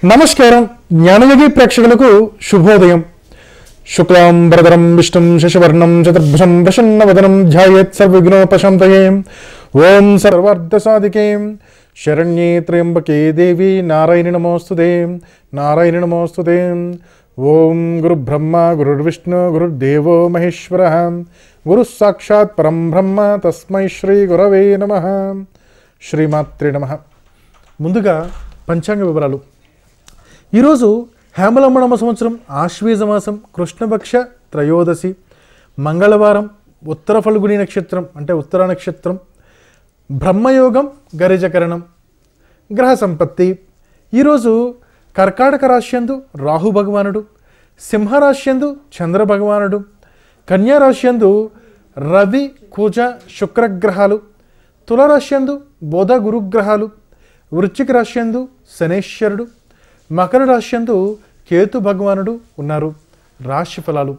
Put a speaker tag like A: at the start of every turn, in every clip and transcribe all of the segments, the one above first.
A: నమస్కారం జ్ఞానయోగి ప్రేక్షకులకు శుభోదయం. శుక్లాంబరధరం విష్ణుం శశివర్ణం చతుర్భుజం ప్రసన్నవదనం ధ్యాయేత్ సర్వవిఘ్నోపశాంతయే. ఓం సర్వార్థసాధికే శరణ్యే త్ర్యంబకే దేవి నారాయణి నమోస్తుతే నారాయణి నమోస్తుతే. ఓం గురుబ్రహ్మ గురుర్విష్ణు గురుర్దేవో మహేశ్వరః గురు సాక్షాత్ పరం బ్రహ్మ తస్మై శ్రీ గురవే నమః. శ్రీమాత్రే నమః. ముందుగా పంచాంగ వివరాలు. ఈరోజు హేమలమ్మనమ సంవత్సరం ఆశ్వేజ మాసం కృష్ణపక్ష త్రయోదశి, మంగళవారం, ఉత్తర ఫల్గుని నక్షత్రం అంటే ఉత్తర నక్షత్రం, బ్రహ్మయోగం, గరిజకరణం. గ్రహ సంపత్తి ఈరోజు కర్కాటక రాశ్యందు రాహు భగవానుడు, సింహరాశ్యందు చంద్ర భగవానుడు, కన్యా రాశ్యందు రవి కుజ శుక్రగ్రహాలు, తులరాశ్యందు బుధ గురుగ్రహాలు, వృశ్చిక రాశ్యందు శనేశ్వరుడు, మకర రాశ్యందు కేతు భగవానుడు ఉన్నారు. రాశి ఫలాలు.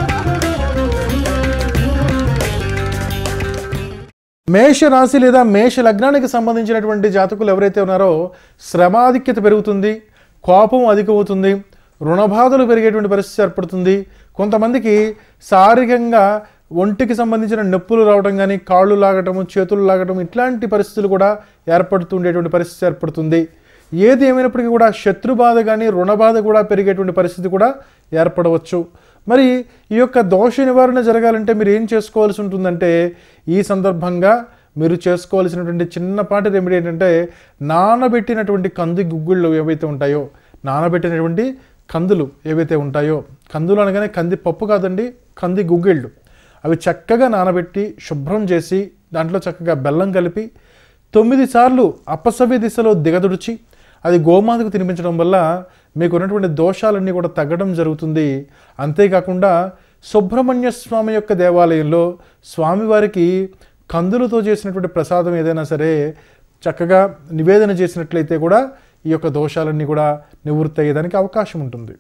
A: మేష రాశి లేదా మేష లగ్నానికి సంబంధించినటువంటి జాతకులు ఎవరైతే ఉన్నారో శ్రమాధిక్యత పెరుగుతుంది, కోపం అధికమవుతుంది, రుణబాధలు పెరిగేటువంటి పరిస్థితి ఏర్పడుతుంది. కొంతమందికి శారీరకంగా ఒంటికి సంబంధించిన నొప్పులు రావడం కానీ, కాళ్ళు లాగటము, చేతులు లాగటం, ఇట్లాంటి పరిస్థితులు కూడా ఏర్పడుతుండేటువంటి పరిస్థితి ఏర్పడుతుంది. ఏది ఏమైనప్పటికీ కూడా శత్రుబాధ కానీ రుణబాధ కూడా పెరిగేటువంటి పరిస్థితి కూడా ఏర్పడవచ్చు. మరి ఈ యొక్క దోష నివారణ జరగాలంటే మీరు ఏం చేసుకోవాల్సి ఉంటుందంటే, ఈ సందర్భంగా మీరు చేసుకోవాల్సినటువంటి చిన్నపాటి రెమెడీ ఏంటంటే, నానబెట్టినటువంటి కంది గుగ్గిళ్ళు ఏవైతే ఉంటాయో, నానబెట్టినటువంటి కందులు ఏవైతే ఉంటాయో, కందులు అనగానే కంది పప్పు కాదండి, కంది గుగ్గిళ్ళు, అవి చక్కగా నానబెట్టి శుభ్రం చేసి దాంట్లో చక్కగా బెల్లం కలిపి 9 సార్లు అపసవ్య దిశలో దిగదుడిచి అది గోమాతకు తినిపించడం వల్ల మీకు ఉన్నటువంటి దోషాలన్నీ కూడా తగ్గడం జరుగుతుంది. అంతేకాకుండా సుబ్రహ్మణ్య స్వామి యొక్క దేవాలయంలో స్వామివారికి కందులతో చేసినటువంటి ప్రసాదం ఏదైనా సరే చక్కగా నివేదన చేసినట్లయితే కూడా ఈ యొక్క దోషాలన్నీ కూడా నివృత్తి అయ్యేదానికి అవకాశం ఉంటుంది.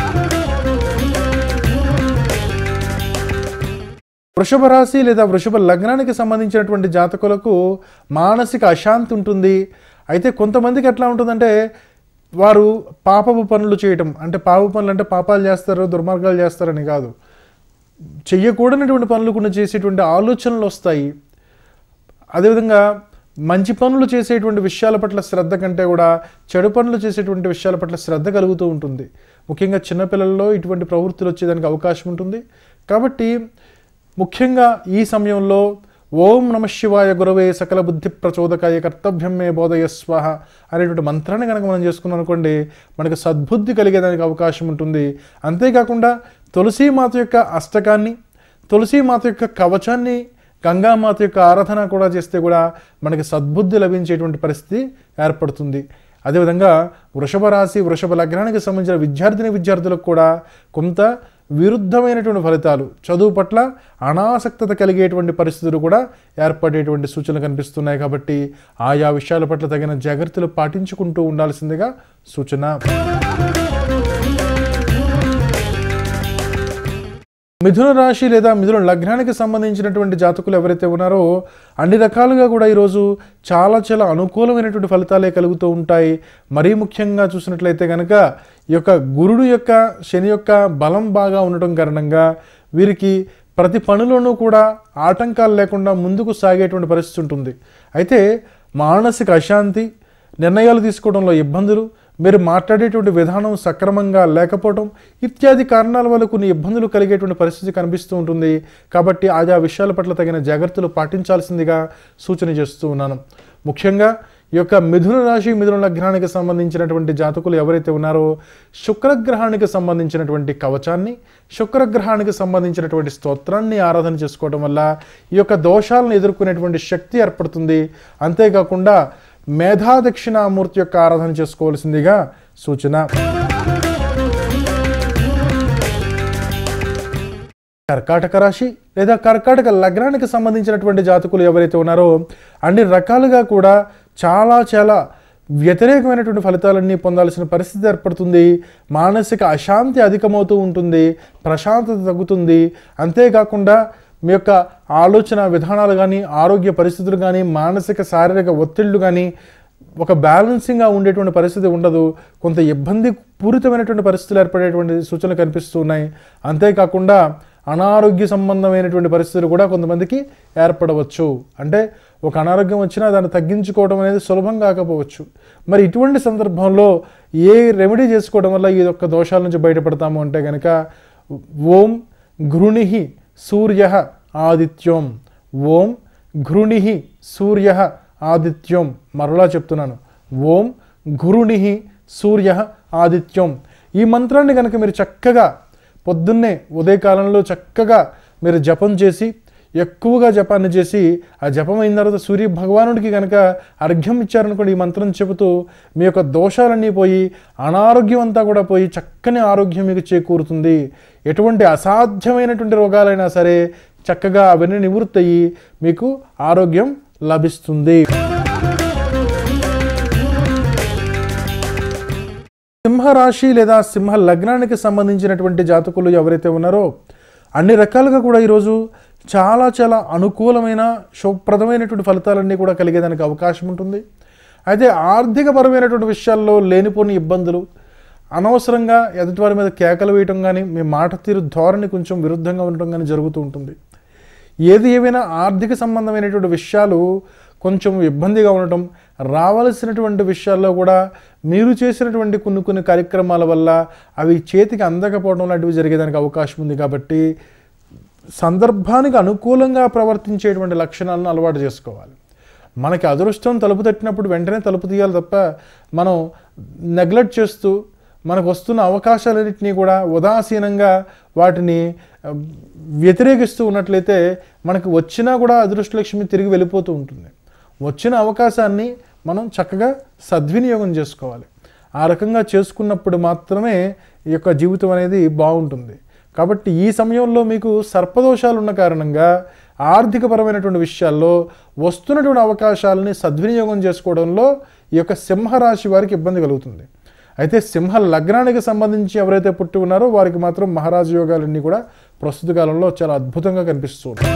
A: వృషభ రాశి లేదా వృషభ లగ్నానికి సంబంధించినటువంటి జాతకులకు మానసిక అశాంతి ఉంటుంది. అయితే కొంతమందికి ఎట్లా ఉంటుందంటే, వారు పాపపు పనులు చేయటం, అంటే పాప పనులు అంటే పాపాలు చేస్తారు, దుర్మార్గాలు చేస్తారని కాదు, చెయ్యకూడనటువంటి పనులు కొన్ని చేసేటువంటి ఆలోచనలు వస్తాయి. అదేవిధంగా మంచి పనులు చేసేటువంటి విషయాల పట్ల శ్రద్ధ కంటే కూడా చెడు పనులు చేసేటువంటి విషయాల పట్ల శ్రద్ధ కలుగుతూ ఉంటుంది. ముఖ్యంగా చిన్నపిల్లల్లో ఇటువంటి ప్రవృత్తులు వచ్చేదానికి అవకాశం ఉంటుంది. కాబట్టి ముఖ్యంగా ఈ సమయంలో ఓం నమ శివాయ గురవే సకల బుద్ధి ప్రచోదకాయ కర్తవ్యం మే బోధయ స్వాహ అనేటువంటి మంత్రాన్ని కనుక మనం చేసుకున్నాం అనుకోండి, మనకు సద్బుద్ధి కలిగేదానికి అవకాశం ఉంటుంది. అంతేకాకుండా తులసీమాత యొక్క అష్టకాన్ని, తులసీమాత యొక్క కవచాన్ని, గంగామాత యొక్క ఆరాధన కూడా చేస్తే కూడా మనకి సద్బుద్ధి లభించేటువంటి పరిస్థితి ఏర్పడుతుంది. అదేవిధంగా వృషభ రాశి వృషభ లగ్నానికి సంబంధించిన విద్యార్థులకు కూడా కొంత విరుద్ధమైనటువంటి ఫలితాలు, చదువు పట్ల అనాసక్తత కలిగేటువంటి పరిస్థితులు కూడా ఏర్పడేటువంటి సూచనలు కనిపిస్తున్నాయి. కాబట్టి ఆయా విషయాల పట్ల తగిన జాగ్రత్తలు పాటించుకుంటూ ఉండాల్సిందిగా సూచన. మిథున రాశి లేదా మిథున లగ్నానికి సంబంధించినటువంటి జాతకులు ఎవరైతే ఉన్నారో అన్ని రకాలుగా కూడా ఈరోజు చాలా చాలా అనుకూలమైనటువంటి ఫలితాలే కలుగుతూ ఉంటాయి. మరీ ముఖ్యంగా చూసినట్లయితే కనుక ఈ యొక్క గురుడు యొక్క శని యొక్క బలం బాగా ఉండటం కారణంగా వీరికి ప్రతి పనిలోనూ కూడా ఆటంకాలు లేకుండా ముందుకు సాగేటువంటి పరిస్థితి ఉంటుంది. అయితే మానసిక అశాంతి, నిర్ణయాలు తీసుకోవడంలో ఇబ్బందులు, మీరు మాట్లాడేటువంటి విధానం సక్రమంగా లేకపోవడం ఇత్యాది కారణాల వల్ల కొన్ని ఇబ్బందులు కలిగేటువంటి పరిస్థితి కనిపిస్తూ ఉంటుంది. కాబట్టి ఆయా విషయాల పట్ల తగిన జాగ్రత్తలు పాటించాల్సిందిగా సూచన చేస్తూ ఉన్నాను. ముఖ్యంగా ఈ యొక్క మిథున రాశి మిథున లగ్నానికి సంబంధించినటువంటి జాతకులు ఎవరైతే ఉన్నారో శుక్రగ్రహానికి సంబంధించినటువంటి కవచాన్ని, శుక్రగ్రహానికి సంబంధించినటువంటి స్తోత్రాన్ని ఆరాధన చేసుకోవడం వల్ల ఈ యొక్క దోషాలను ఎదుర్కొనేటువంటి శక్తి ఏర్పడుతుంది. అంతేకాకుండా మేధా దక్షిణామూర్తి యొక్క ఆరాధన చేసుకోవాల్సిందిగా సూచన. కర్కాటక రాశి లేదా కర్కాటక లగ్నానికి సంబంధించినటువంటి జాతకులు ఎవరైతే ఉన్నారో అన్ని రకాలుగా కూడా చాలా చాలా వ్యతిరేకమైనటువంటి ఫలితాలన్నీ పొందాల్సిన పరిస్థితి ఏర్పడుతుంది. మానసిక అశాంతి అధికమవుతూ ఉంటుంది, ప్రశాంతత తగ్గుతుంది. అంతేకాకుండా మీ యొక్క ఆలోచన విధానాలు కానీ, ఆరోగ్య పరిస్థితులు కానీ, మానసిక శారీరక ఒత్తిళ్లు కానీ ఒక బ్యాలెన్సింగ్గా ఉండేటువంటి పరిస్థితి ఉండదు, కొంత ఇబ్బంది పూరితమైనటువంటి పరిస్థితులు ఏర్పడేటువంటి సూచనలు కనిపిస్తూ ఉన్నాయి. అంతేకాకుండా అనారోగ్య సంబంధమైనటువంటి పరిస్థితులు కూడా కొంతమందికి ఏర్పడవచ్చు. అంటే ఒక అనారోగ్యం వచ్చినా దాన్ని తగ్గించుకోవడం అనేది సులభం కాకపోవచ్చు. మరి ఇటువంటి సందర్భంలో ఏ రెమెడీ చేసుకోవడం వల్ల ఈ యొక్క దోషాల నుంచి బయటపడతాము అంటే కనుక ఓం ఘృణిః సూర్యః ఆదిత్యం, ఓం ఘృణిః సూర్యః ఆదిత్యం. మరలా చెప్తున్నాను, ఓం ఘృణిః సూర్యః ఆదిత్యం. ఈ మంత్రాన్ని కనుక మీరు చక్కగా పొద్దున్నే ఉదయకాలంలో చక్కగా మీరు జపం చేసి, ఎక్కువగా జపాన్ని చేసి, ఆ జపం అయిన తర్వాత సూర్య భగవానుడికి కనుక అర్ఘ్యం ఇచ్చారనుకోండి, ఈ మంత్రం చెబుతూ మీ యొక్క దోషాలన్నీ పోయి అనారోగ్యం అంతా కూడా పోయి చక్కని ఆరోగ్యం మీకు చేకూరుతుంది. ఎటువంటి అసాధ్యమైనటువంటి రోగాలైనా సరే చక్కగా అవన్నీ నివృత్తి అయ్యి మీకు ఆరోగ్యం లభిస్తుంది. సింహరాశి లేదా సింహ లగ్నానికి సంబంధించినటువంటి జాతకులు ఎవరైతే ఉన్నారో అన్ని రకాలుగా కూడా ఈరోజు చాలా చాలా అనుకూలమైన శుభప్రదమైనటువంటి ఫలితాలన్నీ కూడా కలిగేదానికి అవకాశం ఉంటుంది. అయితే ఆర్థికపరమైనటువంటి విషయాల్లో లేనిపోని ఇబ్బందులు, అనవసరంగా ఎదుటివారి మీద కేకలు వేయటం కానీ, మీ మాట తీరు ధోరణి కొంచెం విరుద్ధంగా ఉండటం కానీ జరుగుతూ ఉంటుంది. ఏది ఏమైనా ఆర్థిక సంబంధమైనటువంటి విషయాలు కొంచెం ఇబ్బందిగా ఉండటం, రావాల్సినటువంటి విషయాల్లో కూడా మీరు చేసినటువంటి కొన్ని కార్యక్రమాల వల్ల అవి చేతికి అందకపోవడం లాంటివి జరిగేదానికి అవకాశం ఉంది. కాబట్టి సందర్భానికి అనుకూలంగా ప్రవర్తించేటువంటి లక్షణాలను అలవాటు చేసుకోవాలి. మనకి అదృష్టం తలుపు తట్టినప్పుడు వెంటనే తలుపు తీయాలి తప్ప మనం నెగ్లెక్ట్ చేస్తూ మనకు వస్తున్న అవకాశాలన్నింటినీ కూడా ఉదాసీనంగా వాటిని వ్యతిరేకిస్తూ ఉన్నట్లయితే మనకు వచ్చినా కూడా అదృష్టలక్ష్మి తిరిగి వెళ్ళిపోతూ ఉంటుంది. వచ్చిన అవకాశాన్ని మనం చక్కగా సద్వినియోగం చేసుకోవాలి. ఆ రకంగా చేసుకున్నప్పుడు మాత్రమే ఈ యొక్క జీవితం అనేది బాగుంటుంది. కాబట్టి ఈ సమయంలో మీకు సర్పదోషాలు ఉన్న కారణంగా ఆర్థికపరమైనటువంటి విషయాల్లో వస్తున్నటువంటి అవకాశాలని సద్వినియోగం చేసుకోవడంలో ఈ యొక్క సింహరాశి వారికి ఇబ్బంది కలుగుతుంది. అయితే సింహ లగ్నానికి సంబంధించి ఎవరైతే పుట్టి ఉన్నారో వారికి మాత్రం మహారాజ యోగాలన్నీ కూడా ప్రస్తుత కాలంలో చాలా అద్భుతంగా కనిపిస్తూ ఉన్నాయి.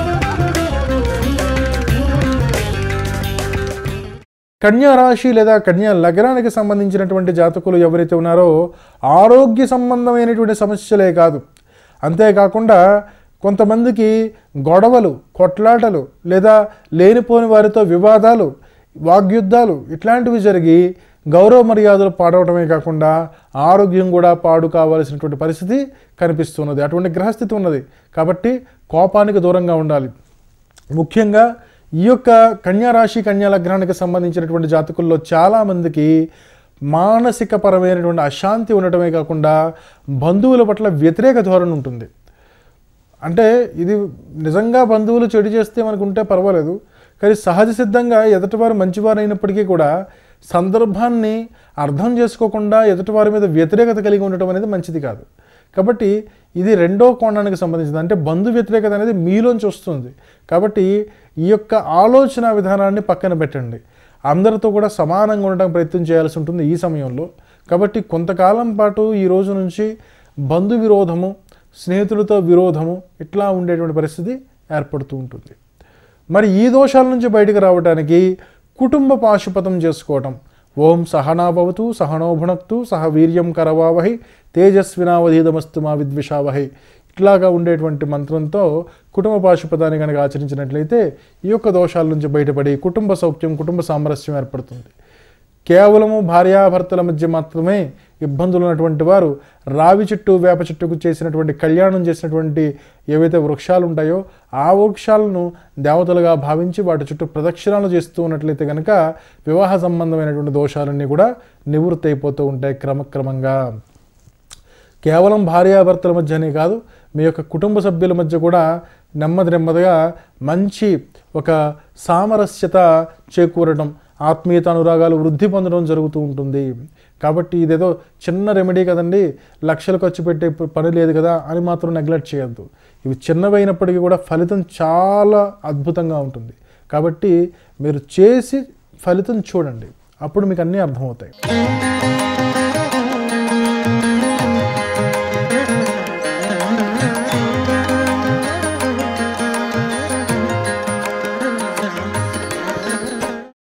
A: కన్యా రాశి లేదా కన్యా లగ్నానికి సంబంధించినటువంటి జాతకులు ఎవరైతే ఉన్నారో ఆరోగ్య సంబంధమైనటువంటి సమస్యలే కాదు, అంతేకాకుండా కొంతమందికి గొడవలు, కొట్లాటలు లేదా లేనిపోని వారితో వివాదాలు, వాగ్యుద్ధాలు ఇట్లాంటివి జరిగి గౌరవ మర్యాదలు పాడవటమే కాకుండా ఆరోగ్యం కూడా పాడు కావాల్సినటువంటి పరిస్థితి కనిపిస్తున్నది. అటువంటి గ్రహస్థితి ఉన్నది. కాబట్టి కోపానికి దూరంగా ఉండాలి. ముఖ్యంగా ఈ యొక్క కన్యారాశి కన్యా లగ్నానికి సంబంధించినటువంటి జాతకుల్లో చాలామందికి మానసికపరమైనటువంటి అశాంతి ఉండటమే కాకుండా బంధువుల పట్ల వ్యతిరేక ధోరణి ఉంటుంది. అంటే ఇది నిజంగా బంధువులు చెడు చేస్తే మనకుంటే పర్వాలేదు, కానీ సహజ సిద్ధంగా ఎదుటివారు మంచివారు అయినప్పటికీ కూడా సందర్భాన్ని అర్థం చేసుకోకుండా ఎదుటివారి మీద వ్యతిరేకత కలిగి ఉండటం అనేది మంచిది కాదు. కాబట్టి ఇది రెండో కోణానికి సంబంధించింది. అంటే బంధు వ్యతిరేకత అనేది మీలోంచి వస్తుంది. కాబట్టి ఈ యొక్క ఆలోచన విధానాన్ని పక్కన పెట్టండి. అందరితో కూడా సమానంగా ఉండడానికి ప్రయత్నం చేయాల్సి ఉంటుంది ఈ సమయంలో. కాబట్టి కొంతకాలం పాటు ఈ రోజు నుంచి బంధు విరోధము, స్నేహితులతో విరోధము ఇట్లా ఉండేటువంటి పరిస్థితి ఏర్పడుతూ ఉంటుంది. మరి ఈ దోషాల నుంచి బయటకు రావడానికి కుటుంబ పాశుపతం చేసుకోవటం. ఓం సహనాభవతు సహనో భునక్తు సహ వీర్యం కరవావహై తేజస్వినావధీతమస్తు మా విద్విషావహై ఇట్లాగా ఉండేటువంటి మంత్రంతో కుటుంబ పాశుపతాన్ని కనుక ఆచరించినట్లయితే ఈ యొక్క దోషాల నుంచి బయటపడి కుటుంబ సౌఖ్యం, కుటుంబ సామరస్యం ఏర్పడుతుంది. కేవలము భార్యాభర్తల మధ్య మాత్రమే ఇబ్బందులు ఉన్నటువంటి వారు రావి చెట్టు, వేప చెట్టుకు చేసినటువంటి కళ్యాణం చేసినటువంటి ఏవైతే వృక్షాలు ఉంటాయో ఆ వృక్షాలను దేవతలుగా భావించి వాటి చుట్టూ ప్రదక్షిణాలు చేస్తూ ఉన్నట్లయితే కనుక వివాహ సంబంధమైనటువంటి దోషాలన్నీ కూడా నివృత్తి అయిపోతూ ఉంటాయి క్రమక్రమంగా. కేవలం భార్యాభర్తల మధ్యనే కాదు, మీ యొక్క కుటుంబ సభ్యుల మధ్య కూడా నెమ్మదిగా మంచి ఒక సామరస్యత చేకూరడం, ఆత్మీయత అనురాగాలు వృద్ధి పొందడం జరుగుతూ ఉంటుంది. కాబట్టి ఇదేదో చిన్న రెమెడీ కదండి, లక్షలు ఖర్చు పెట్టే పని లేదు కదా అని మాత్రం నెగ్లెక్ట్ చేయొద్దు. ఇవి చిన్నవైనప్పటికీ కూడా ఫలితం చాలా అద్భుతంగా ఉంటుంది. కాబట్టి మీరు చేసి ఫలితం చూడండి, అప్పుడు మీకు అన్నీ అర్థమవుతాయి.